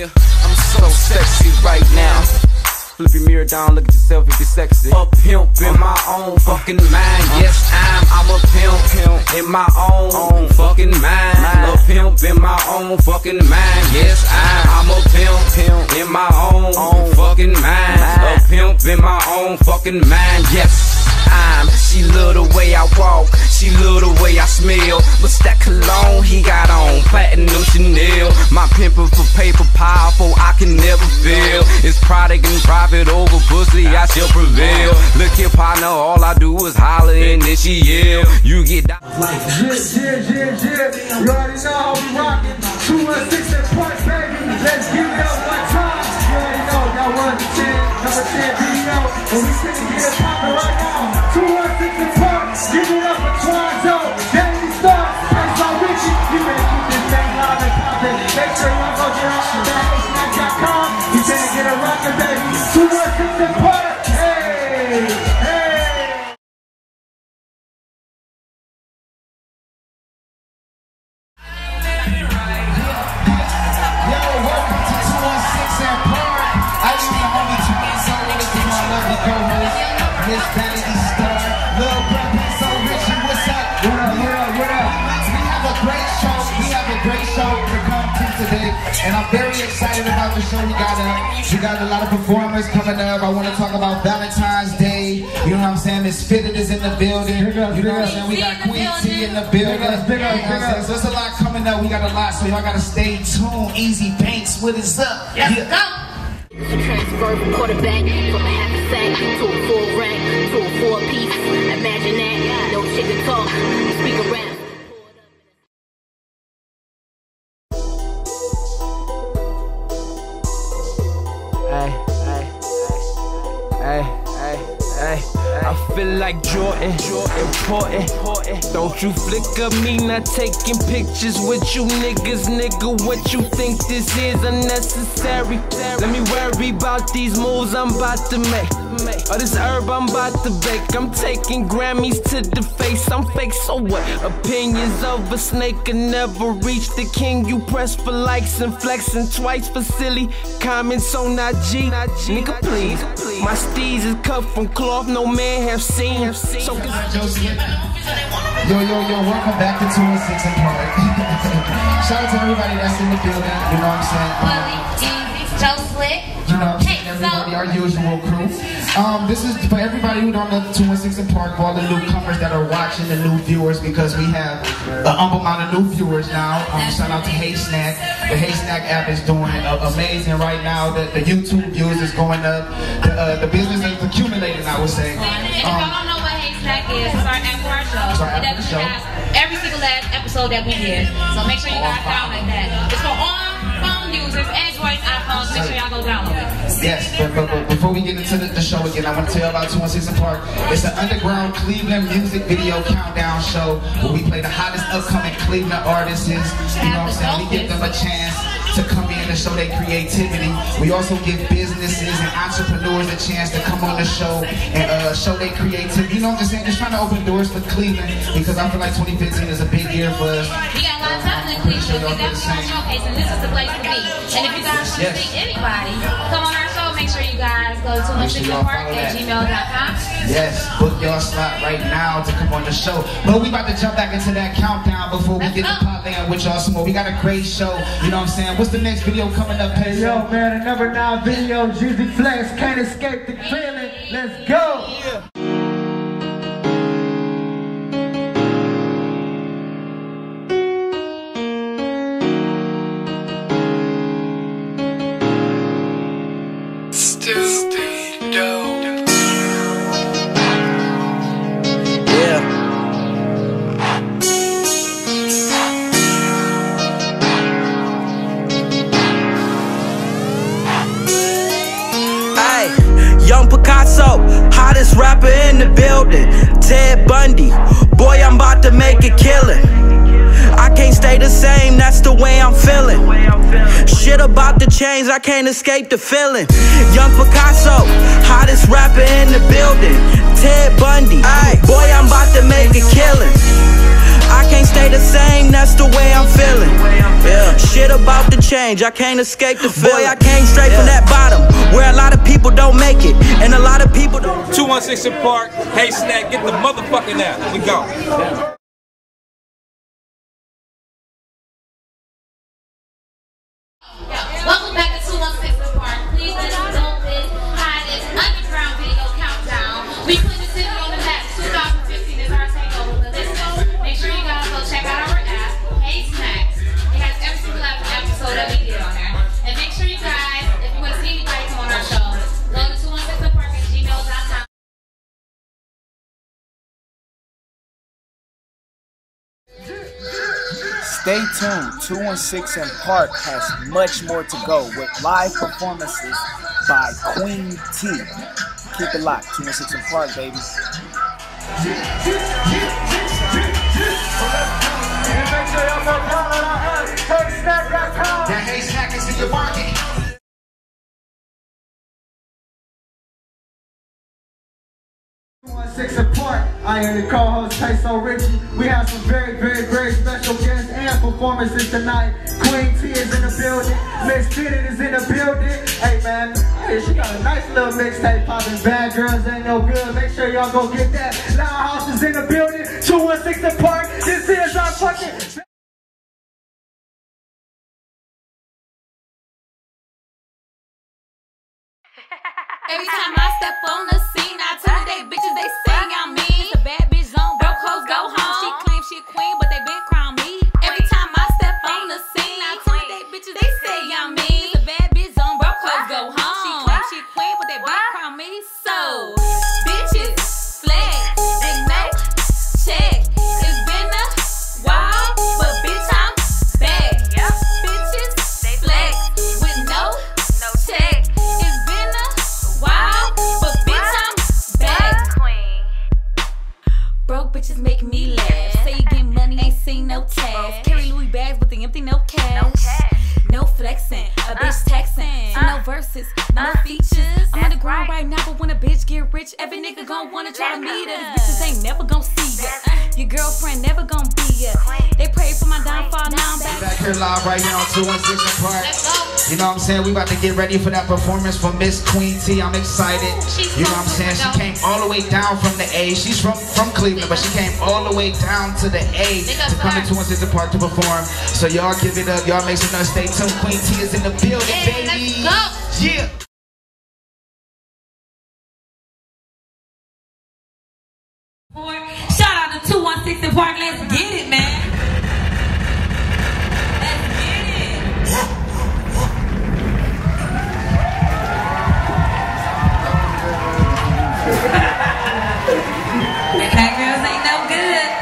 I'm so sexy right now. Flip your mirror down, look at yourself if you're sexy. A pimp in my own fucking mind. Yes, I'm a pimp in my own fucking mind. A pimp in my own fucking mind. Yes, I'm a pimp in my own fucking mind. A pimp in my own fucking mind. Yes, she love the way I walk, she love the way I smell. What's that cologne he got on? Platinum Chanel. My pimpin' for paper powerful, I can never fail. It's product and profit over pussy, I shall prevail. Look here partner, all I do is holler and then she yell. You get down like yeah. You already know how we rockin'. 216 and Park, baby. Let's give it up one time. You already know, got 1 to 10, number 10 video. And we finna get it poppin' right now. 216 and Park, give it up for Twanzo. Daily Star, that's my Richie. You better keep this thing live and poppin'. Make sure y'all go get on the HateSnack.com. You better get it rockin', baby. 216 and Park, hey. Miss Vanity Star, Lil Brother, so Richie, what's up? What up? We have a great show to come to today, and I'm very excited about the show we got up. We got a lot of performers coming up. I want to talk about Valentine's Day. You know what I'm saying? Miss Fitted is in the building. You know what I'm saying? We got Queen T in the building. So there's a lot coming up. We got a lot, so y'all gotta stay tuned. Easy Banks, what is up? Let's go. Transfer from quarterback from a half a sack to a full rank to a 4-piece. Imagine that, no chicken talk, speak a rap. I feel like Jordan, important. Don't you flicker me, not taking pictures with you niggas, nigga. What you think this is unnecessary? Let me worry about these moves I'm about to make. Or this herb I'm about to bake. I'm taking Grammys to the face. I'm fake, so what? Opinions of a snake can never reach the king. You press for likes and flexing twice for silly comments on IG. Nigga, please. My steez is cut from cloth no man have seen. So Yo, welcome back to 216 and Park. Shout out to everybody that's in the building, you know what I'm saying? Joe Slick. You know what I'm saying? Everybody, our usual crew. This is for everybody who don't know 216 and Park, for all the newcomers that are watching, the new viewers, because we have an humble amount of new viewers now. Shout out to HateSnack. The HateSnack app is doing amazing right now. The YouTube views is going up. The business is accumulating, I would say. And if y'all don't know what HateSnack is, it's our after our show. It doesn't have every single last episode that we did. So make sure you guys download that. It's for all phone users, Android, iPhones. Make sure y'all go download it. Yes, but before we get into the show again, I want to tell you about 216 and Park. It's an underground Cleveland music video countdown show where we play the hottest upcoming Cleveland artists. You know what I'm saying? We give them a chance to come in and show their creativity. We also give businesses and entrepreneurs a chance to come on the show and show their creativity. You know what I'm saying? Just trying to open doors for Cleveland, because I feel like 2015 is a big year for us. We got a lot of time in Cleveland. We definitely want to showcase, and this is the place to be. And if you guys want to see anybody come on our show, make sure you guys go to 216andpark@gmail.com. Yes, book your slot right now to come on the show. But we about to jump back into that countdown before we get to pop in with y'all some more. We got a great show, you know what I'm saying? What's the next video coming up, Peso? Yo, man, another 9 video, Jeezy Flex, can't escape the feeling. Let's go! Yeah. Young Picasso, hottest rapper in the building. Ted Bundy, boy, I'm about to make a killing. I can't stay the same, that's the way I'm feeling. Shit about to change, I can't escape the feeling. Young Picasso, hottest rapper in the building. Ted Bundy, boy, I'm about to make a killing. I can't stay the same, that's the way I'm feeling. Yeah, shit about to change, I can't escape the feeling. Boy, I came straight from that bottom, where a lot of people don't make it, and a lot of people don't. 216 in Park, Hey Snack, get the motherfucking out. We go. Welcome back to 216 in Park. Please let us know this hottest underground video countdown. We put the city on the map. 2015 is our takeover. But listen, make sure you guys go check out our app, Hey Snacks. It has every single episode that we get on there. And make sure you guys, if you want to see anybody come on our show, go to 216inpark@gmail.com. Stay tuned, 216 in Park has much more to go with live performances by Queen T. Keep it locked, 216 in Park, baby. That Hey Snack is in your market. 216 in Park. I am the co-host Tyso Richie. We have some very, very, very special guests and performances tonight. Queen T is in the building. Miss Fitted is in the building. Hey man, hey, she got a nice little mixtape popping. Bad Girls Ain't No Good. Make sure y'all go get that. Loud House is in the building. 216 in Park. This is our fucking. Every time I step on the scene, I intimidate bitches, they say I'm mean. It's a bad bitch zone, broke clothes go home. She claims she a queen, but they been crown me. Every time I step on the scene, I intimidate bitches, they say I'm mean. It's a bad bitch zone, broke clothes go home. She claims she a queen, but they been crown me. So, bitches, flex, they no check. It's been a while, but bitch, I'm back. Bitches, flex with no check. It's been a wow, but bitch, I'm back. Broke bitches make me laugh. Say you get money, ain't seen no task. Carry Louis bags with the empty, no cash. No flexing, a bitch taxing. So no verses, no features. I'm on the grind right now, but when a bitch get rich, every nigga gon' wanna try to meet her. These bitches ain't never gon' see ya. Your girlfriend never gon' be ya. They pray for my downfall, now I'm Back here live right now on 216 in Park. You know what I'm saying? We about to get ready for that performance from Miss Queen T. I'm excited. You know what I'm saying? She came all the way down from the A. She's from Cleveland, but she came all the way down to the A to come to 216 in Park to perform. So y'all give it up. Y'all make some noise. Stay tuned. Queen T is in the building, baby. Let's go. Yeah. shout out to 216 in Park. Let's get it, man. Let's get it. Bad girls ain't no good.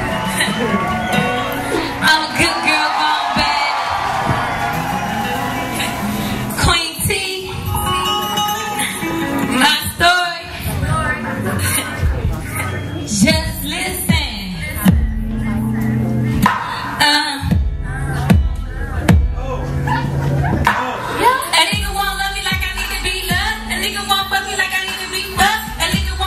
I'm a good girl gone bad. Queen T, my story. Just listen. A nigga won't love me like I need to be loved. A nigga won't fuck me like I need to be fucked. A nigga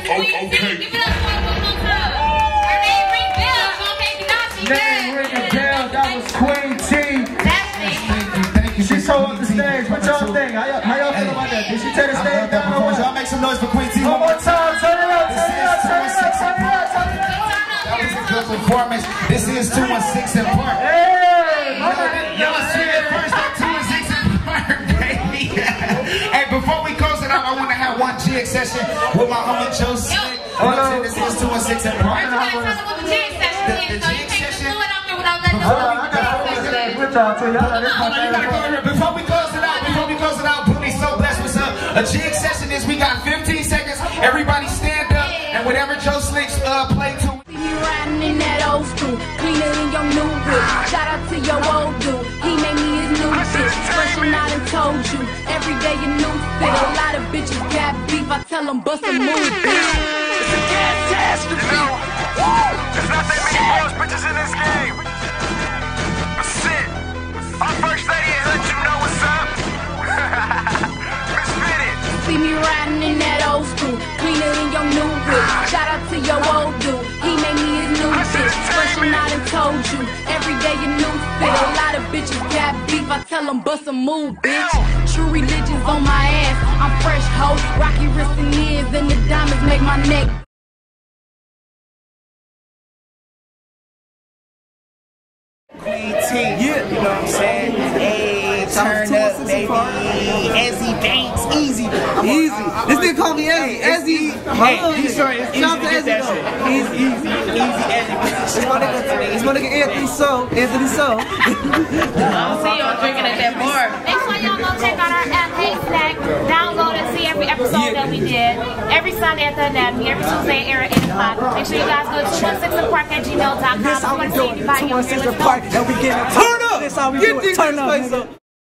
Queen T, give it up one more time. Her name ring bells, okay? Name ringing bells, that was Queen T. That's me. Thank you. She sold up the stage. What y'all think? How y'all feel about that? Did she take the stage down or what? Y'all make some noise for Queen T. One more time. Turn it up, turn it up, turn it up, turn it up, turn it up. That was a good performance. This is 216 and Park. Hey! Y'all see it first at 216 and Park, baby. Hey, before we close it out, I want to have one jig session with my homie Joe Slick. This is 216 and Park. The jig session is, so you take the fluid off there without letting Before we close it out, Booty So Blessed, what's up? A jig session is we got 15 seconds. Everybody stand up and whatever Joe Slick's play to. See me riding in that old school, cleaner than your new whip. Shout out to your old dude, he made me his new bitch. Expression I done told you, every day a new fit. A lot of bitches got beef, I tell them bust a move, bitch. It's a catastrophe. There's not that many boss bitches in this game. Our first lady has let you know what's up. Miss Fitted. See me riding in that old school, cleaner than your new whip. Shout out to your old dude, he made me his new bitch. Expression I done told you, every day a new fit. A lot of bitches got beef, I tell them bust a move, bitch. True religion's on my ass, I'm fresh hoe. Rocky wrist and ears and the diamonds make my neck. Queen T, you know what I'm saying? Hey, turn up, baby. Ezzy Banks, easy. Easy. This nigga call me Ezzy. Ezzy. Hey, he's short. It's easy to get that shit. He's easy. Ezzy. It's my nigga Anthony So. Anthony So. I don't see y'all drinking at that bar. Make sure y'all go check out our app, Hey Snack. Download and see every episode that we did. Every Sunday at the Anatomy, every Tuesday air at 8 o'clock. Make sure you guys go to 216andpark@gmail.com. This how we do it. 216 and Park, and we get it. Turn up. This how we do it. Turn up.